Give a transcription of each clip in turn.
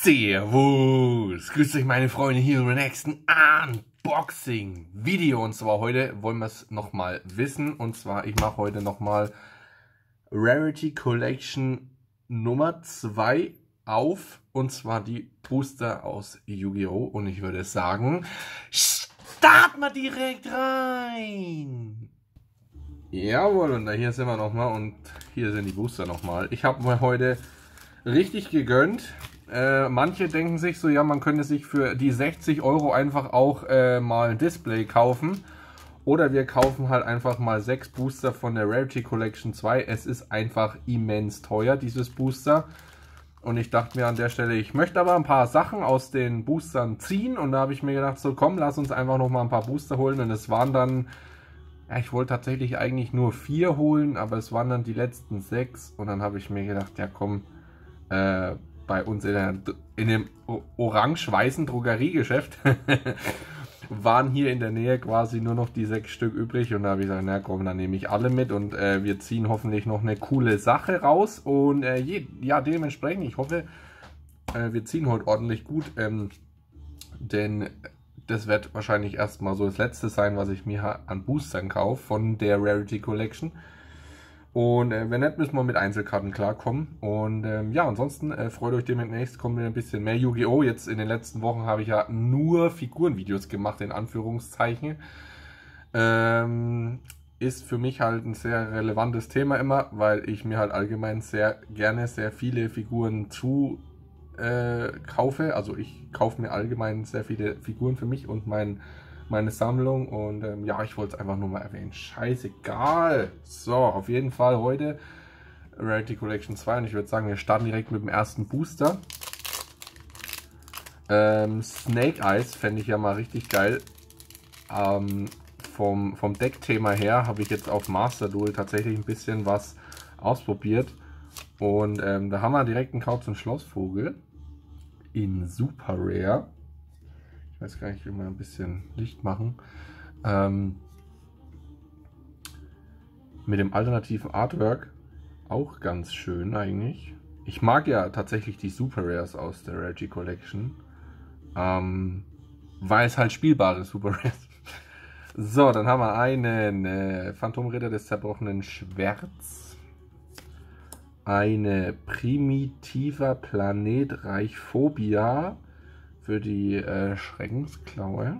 Servus! Grüßt euch meine Freunde hier im nächsten Unboxing-Video. Und zwar heute wollen wir es nochmal wissen. Und zwar, ich mache heute nochmal Rarity Collection Nummer 2 auf. Und zwar die Booster aus Yu-Gi-Oh! Und ich würde sagen, starten wir direkt rein! Jawohl, und da hier sind wir nochmal und hier sind die Booster nochmal. Ich habe mir heute richtig gegönnt. Manche denken sich so, ja, man könnte sich für die 60 € einfach auch mal ein Display kaufen. Oder wir kaufen halt einfach mal 6 Booster von der Rarity Collection 2. Es ist einfach immens teuer, dieses Booster. Und ich dachte mir an der Stelle, ich möchte aber ein paar Sachen aus den Boostern ziehen. Und da habe ich mir gedacht, so komm, lass uns einfach noch mal ein paar Booster holen. Und es waren dann, ja, ich wollte tatsächlich eigentlich nur 4 holen, aber es waren dann die letzten 6. Und dann habe ich mir gedacht, ja komm, bei uns in dem orange-weißen Drogeriegeschäft waren hier in der Nähe quasi nur noch die 6 Stück übrig. Und da habe ich gesagt, na komm, dann nehme ich alle mit und wir ziehen hoffentlich noch eine coole Sache raus. Und ja, dementsprechend, ich hoffe, wir ziehen heute ordentlich gut, denn das wird wahrscheinlich erstmal so das letzte sein, was ich mir an Boostern kaufe von der Rarity Collection. Und wenn nicht, müssen wir mit Einzelkarten klarkommen. Und ja, ansonsten freut euch demnächst, kommt wieder ein bisschen mehr Yu-Gi-Oh! Jetzt in den letzten Wochen habe ich ja nur Figurenvideos gemacht, in Anführungszeichen. Ist für mich halt ein sehr relevantes Thema immer, weil ich mir halt allgemein sehr gerne sehr viele Figuren kaufe. Also ich kaufe mir allgemein sehr viele Figuren für mich und meine Sammlung. Und ja, ich wollte es einfach nur mal erwähnen. Scheißegal. So, auf jeden Fall heute Rarity Collection 2. Und ich würde sagen, wir starten direkt mit dem ersten Booster. Snake Eyes fände ich ja mal richtig geil. Vom Deckthema her habe ich jetzt auf Master Duel tatsächlich ein bisschen was ausprobiert. Und da haben wir direkt einen Kauz- und Schlossvogel in Super Rare. Ich weiß gar nicht, wie wir ein bisschen Licht machen. Mit dem alternativen Artwork auch ganz schön eigentlich. Ich mag ja tatsächlich die Super Rares aus der Rarity Collection. Weil es halt spielbare Super Rares. So, dann haben wir einen Phantomritter des zerbrochenen Schwerts. Eine primitiver Planet Reichphobia für die Schreckensklaue.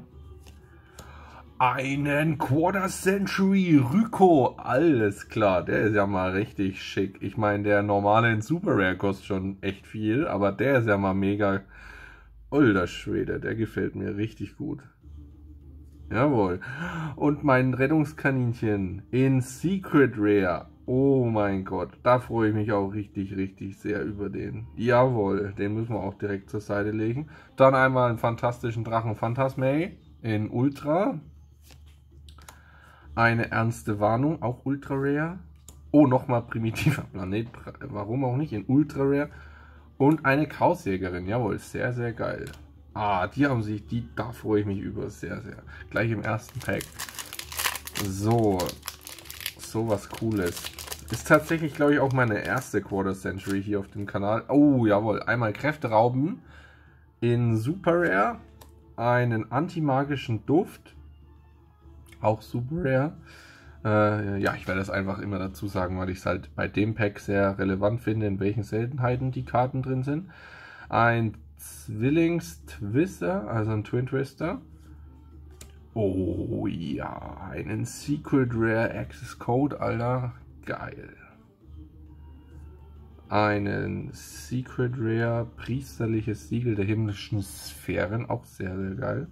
Einen Quarter Century Ryko. Alles klar, der ist ja mal richtig schick. Ich meine, der normale in Super Rare kostet schon echt viel, aber der ist ja mal mega. Alter Schwede, der gefällt mir richtig gut. Jawohl. Und mein Rettungskaninchen in Secret Rare. Oh mein Gott, da freue ich mich auch richtig, richtig sehr über den. Jawohl, den müssen wir auch direkt zur Seite legen. Dann einmal einen fantastischen Drachen Phantasmay in Ultra. Eine ernste Warnung, auch Ultra Rare. Oh, nochmal primitiver Planet, warum auch nicht, in Ultra Rare. Und eine Chaosjägerin, jawohl, sehr, sehr geil. Ah, die haben sich, da freue ich mich über, sehr, sehr. Gleich im ersten Pack. So was Cooles. Ist tatsächlich, glaube ich, auch meine erste Quarter Century hier auf dem Kanal. Oh, jawohl. Einmal Kräfterauben in Super Rare. Einen antimagischen Duft. Auch Super Rare. Ja, ich werde das einfach immer dazu sagen, weil ich es halt bei dem Pack sehr relevant finde, in welchen Seltenheiten die Karten drin sind. Ein Zwillingstwister, also ein Twin Twister. Oh ja, einen Secret Rare Access Code, Alter. Geil. Einen Secret Rare priesterliches Siegel der himmlischen Sphären, auch sehr, sehr geil.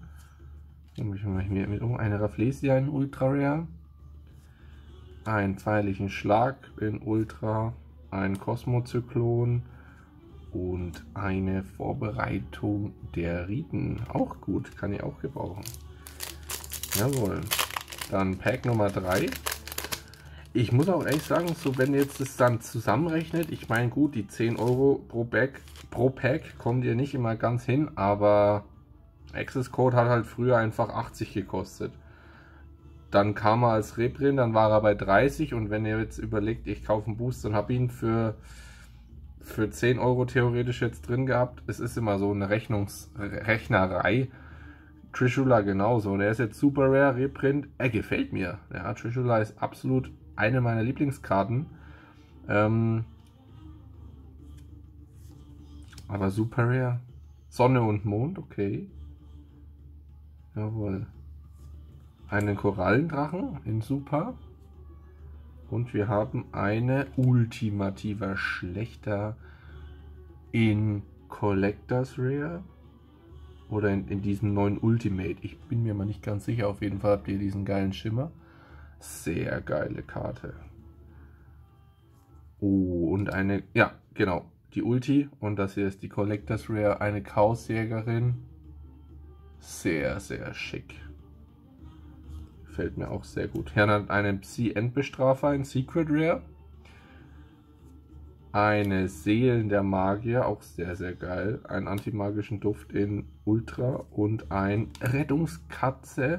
Eine Rafflesia in Ultra Rare. Einen feierlichen Schlag in Ultra. Ein Kosmozyklon. Und eine Vorbereitung der Riten. Auch gut, kann ich auch gebrauchen. Jawohl. Dann Pack Nummer 3. Ich muss auch ehrlich sagen, so wenn ihr jetzt das dann zusammenrechnet, ich meine gut, die 10 € pro Pack kommt ihr nicht immer ganz hin, aber Access Code hat halt früher einfach 80 gekostet. Dann kam er als Reprint, dann war er bei 30 und wenn ihr jetzt überlegt, ich kaufe einen Booster und habe ihn für für 10 Euro theoretisch jetzt drin gehabt. Es ist immer so eine Rechnerei. Trishula genauso. Der ist jetzt super rare, Reprint. Er gefällt mir. Ja, Trishula ist absolut eine meiner Lieblingskarten. Aber super rare. Sonne und Mond, okay. Jawohl. Einen Korallendrachen in super. Und wir haben eine ultimativer Schlechter in Collectors Rare. Oder in diesem neuen Ultimate. Ich bin mir mal nicht ganz sicher. Auf jeden Fall habt ihr diesen geilen Schimmer. Sehr geile Karte. Oh, und eine, ja, genau, die Ulti. Und das hier ist die Collectors Rare, eine Chaosjägerin. Sehr, sehr schick. Gefällt mir auch sehr gut. Hier hat einen Psi-Endbestrafer, ein Secret Rare. Eine Seelen der Magier, auch sehr, sehr geil. Einen antimagischen Duft in Ultra und ein Rettungskatze.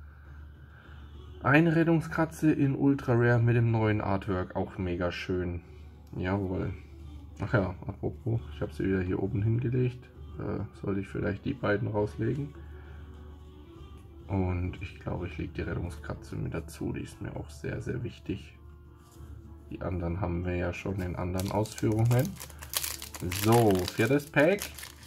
Eine Rettungskatze in Ultra Rare mit dem neuen Artwork, auch mega schön. Jawohl. Ach ja, apropos, ich habe sie wieder hier oben hingelegt. Sollte ich vielleicht die beiden rauslegen. Und ich glaube, ich lege die Rettungskatze mit dazu. Die ist mir auch sehr, sehr wichtig. Die anderen haben wir ja schon in anderen Ausführungen. So, viertes Pack.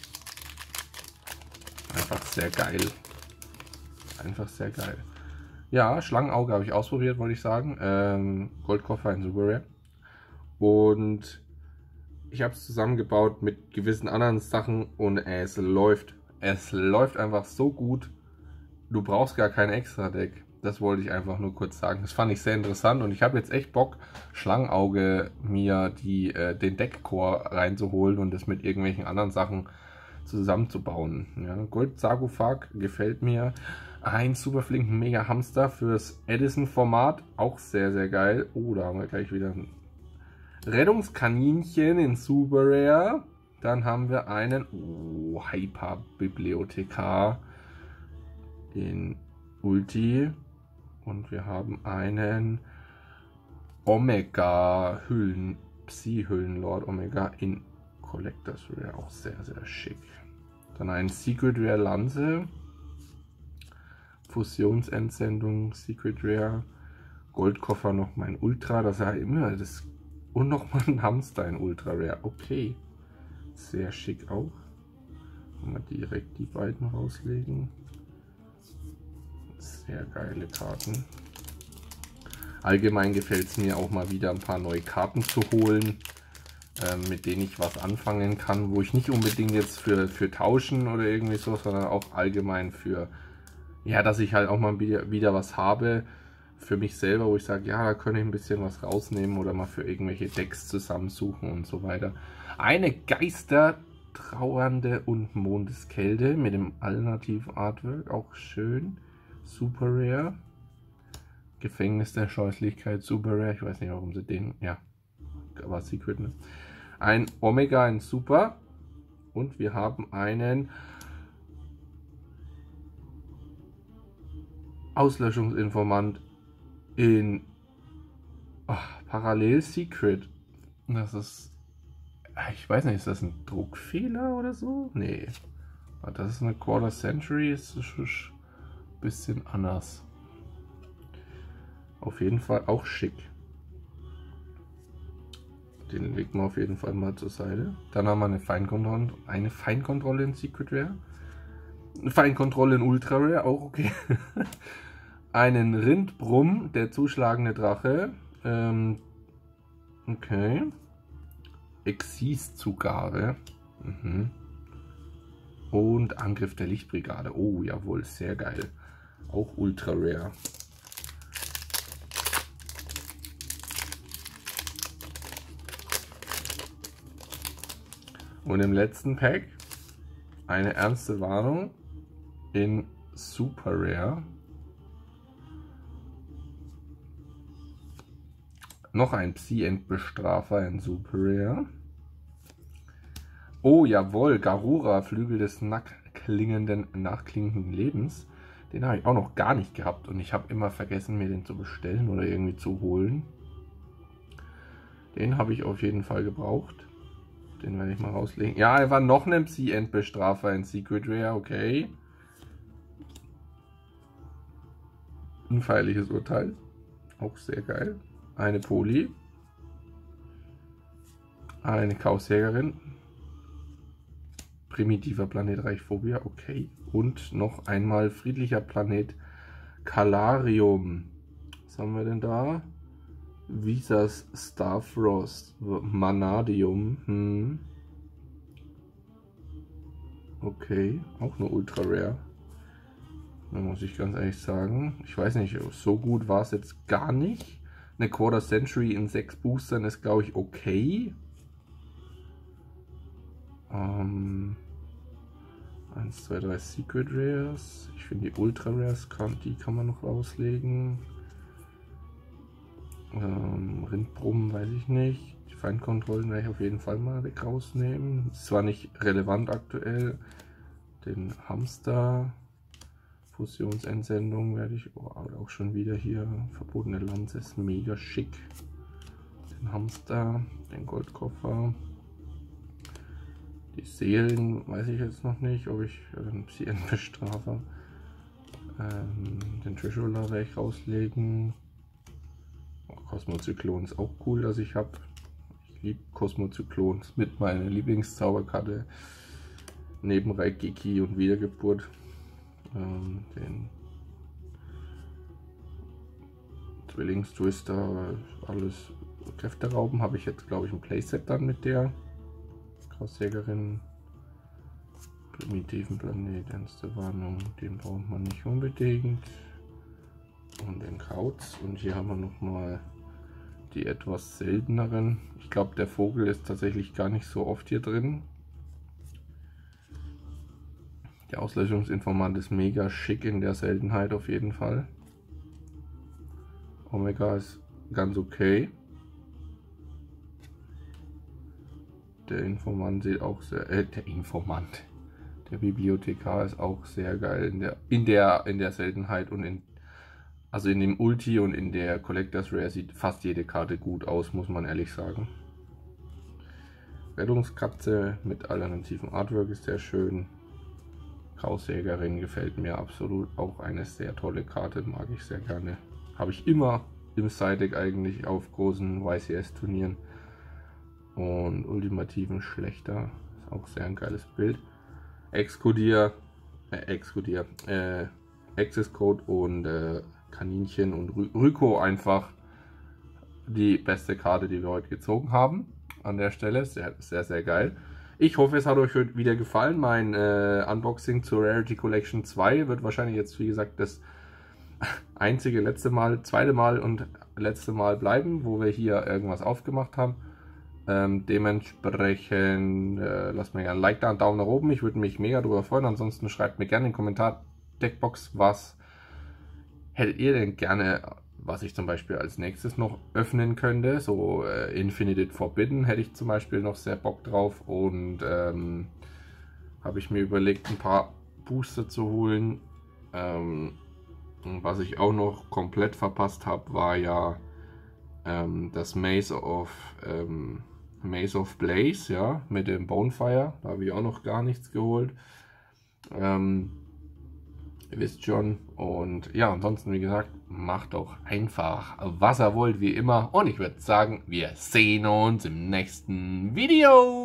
Einfach sehr geil. Einfach sehr geil. Ja, Schlangenauge habe ich ausprobiert, wollte ich sagen. Goldkoffer in Super Rare. Und ich habe es zusammengebaut mit gewissen anderen Sachen und es läuft. Es läuft einfach so gut. Du brauchst gar kein extra Deck. Das wollte ich einfach nur kurz sagen. Das fand ich sehr interessant und ich habe jetzt echt Bock, Schlangenauge mir den Deckcore reinzuholen und das mit irgendwelchen anderen Sachen zusammenzubauen. Ja, Gold Sarkophag gefällt mir. Ein super flinken Mega Hamster fürs Edison-Format. Auch sehr, sehr geil. Oh, da haben wir gleich wieder ein Rettungskaninchen in Super Rare. Dann haben wir einen Hyper-Bibliothekar in Ulti. Und wir haben einen Omega-Hüllen, Psi-Hüllenlord Omega in Collectors Rare. Auch sehr, sehr schick. Dann ein Secret Rare Lanze. Fusionsentsendung, Secret Rare. Goldkoffer noch mein Ultra. Das ist ja immer das. Und nochmal ein Hamster in Ultra Rare. Okay. Sehr schick auch. Mal direkt die beiden rauslegen. Sehr geile Karten. Allgemein gefällt es mir auch mal wieder ein paar neue Karten zu holen, mit denen ich was anfangen kann, wo ich nicht unbedingt jetzt für tauschen oder irgendwie so, sondern auch allgemein für, ja, dass ich halt auch mal wieder was habe für mich selber, wo ich sage, ja, da könnte ich ein bisschen was rausnehmen oder mal für irgendwelche Decks zusammensuchen und so weiter. Eine Geistertrauernde und Mondeskälte mit dem alternativen Artwork, auch schön. Super Rare. Gefängnis der Scheußlichkeit, Super Rare. Ich weiß nicht, warum sie den, ja, aber Secret, ne? Ein Omega in Super. Und wir haben einen Auslöschungsinformant in Parallel Secret. Das ist, ich weiß nicht, ist das ein Druckfehler oder so? Nee. Das ist eine Quarter Century, ist ein bisschen anders. Auf jeden Fall auch schick. Den legen wir auf jeden Fall mal zur Seite. Dann haben wir eine Feinkontrolle in Secret Rare. Eine Feinkontrolle in Ultra Rare, auch okay. Einen Rindbrumm, der zuschlagende Drache. Okay. Exis-Zugabe. Und Angriff der Lichtbrigade. Oh, jawohl, sehr geil. Auch Ultra Rare. Und im letzten Pack eine ernste Warnung in Super Rare. Noch ein Psi-Endbestrafer in Super Rare. Oh jawohl, Garura, Flügel des nachklingenden Lebens. Den habe ich auch noch gar nicht gehabt und ich habe immer vergessen, mir den zu bestellen oder irgendwie zu holen. Den habe ich auf jeden Fall gebraucht. Den werde ich mal rauslegen. Ja, er war noch ein MC-Endbestrafer in Secret Rare, okay. Ein feierliches Urteil. Auch sehr geil. Eine Poli. Eine Chaosjägerin. Primitiver Planet Reichphobia, okay. Und noch einmal friedlicher Planet Calarium. Was haben wir denn da? Visas Starfrost, Manadium. Okay, auch nur Ultra Rare. Da muss ich ganz ehrlich sagen. Ich weiß nicht, so gut war es jetzt gar nicht. Eine Quarter Century in 6 Boostern ist, glaube ich, okay. 1, 2, 3 Secret Rares. Ich finde die Ultra Rares, die kann man noch rauslegen. Rindbrummen weiß ich nicht. Die Feindkontrollen werde ich auf jeden Fall mal weg rausnehmen. Ist zwar nicht relevant aktuell. Den Hamster. Fusionsentsendung werde ich auch schon wieder hier. Verbotene Lanze ist mega schick. Den Hamster. Den Goldkoffer. Die Seelen weiß ich jetzt noch nicht, ob ich sie bestrafe. Den Treasurer werde ich rauslegen. Kosmozyklon ist auch cool, dass ich habe. Ich liebe Kosmozyklon, ist mit meiner Lieblingszauberkarte. Neben Raigeki und Wiedergeburt. Den Zwillingstwister, alles Kräfte rauben, habe ich jetzt, glaube ich, ein Playset dann mit der Chaosjägerin. Primitiven Planet, ernste Warnung, den braucht man nicht unbedingt. Und den Kauz. Und hier haben wir nochmal die etwas selteneren. Ich glaube, der Vogel ist tatsächlich gar nicht so oft hier drin. Der Auslöschungsinformant ist mega schick in der Seltenheit auf jeden Fall. Omega ist ganz okay. Der Informant sieht auch sehr... Der Bibliothekar ist auch sehr geil in der Seltenheit und also in dem Ulti und in der Collectors Rare sieht fast jede Karte gut aus, muss man ehrlich sagen. Rettungskatze mit alternativen Artwork ist sehr schön. Chaosjägerin gefällt mir absolut, auch eine sehr tolle Karte, mag ich sehr gerne. Habe ich immer im Side-Deck eigentlich auf großen YCS-Turnieren. Und ultimativen Schlechter, ist auch sehr ein geiles Bild. Access Code und Kaninchen und Ryko einfach die beste Karte, die wir heute gezogen haben. An der Stelle, sehr, sehr, sehr geil. Ich hoffe, es hat euch heute wieder gefallen. Mein Unboxing zur Rarity Collection 2 wird wahrscheinlich jetzt, wie gesagt, das zweite Mal und letzte Mal bleiben, wo wir hier irgendwas aufgemacht haben. Dementsprechend lasst mir gerne ein Like da, einen Daumen nach oben. Ich würde mich mega darüber freuen. Ansonsten schreibt mir gerne in die Kommentar-Deckbox, was hättet ihr denn gerne, was ich zum Beispiel als nächstes noch öffnen könnte. So Infinite Forbidden hätte ich zum Beispiel noch sehr Bock drauf. Und habe ich mir überlegt, ein paar Booster zu holen. Was ich auch noch komplett verpasst habe, war ja das Maze of Blaze, ja, mit dem Bonefire. Da habe ich auch noch gar nichts geholt. Ihr wisst schon. Und ja, ansonsten, wie gesagt, macht doch einfach, was ihr wollt, wie immer. Und ich würde sagen, wir sehen uns im nächsten Video.